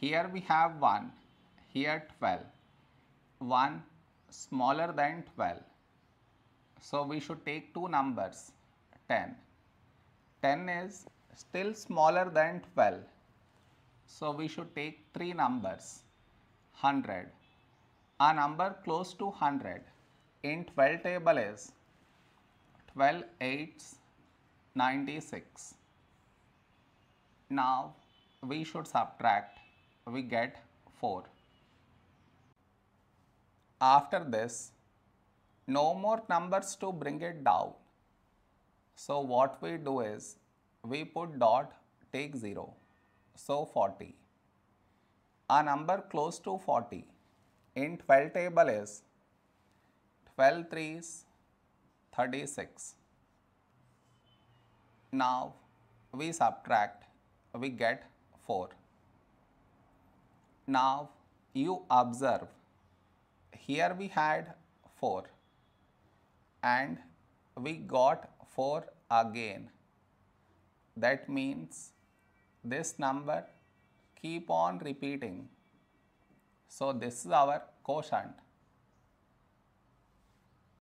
Here we have 1, here 12. 1 smaller than 12. So we should take two numbers, 10. 10 is still smaller than 12. So we should take three numbers, 100. A number close to 100 in 12 table is 12 8s 96. Now we should subtract, we get 4. After this, no more numbers to bring it down. So what we do is, we put dot, take 0. So 40. A number close to 40 in 12 table is 12 3s 36. Now we subtract, we get 4. Now you observe, here we had 4 and we got 4 again. That means this number keep on repeating. So this is our quotient.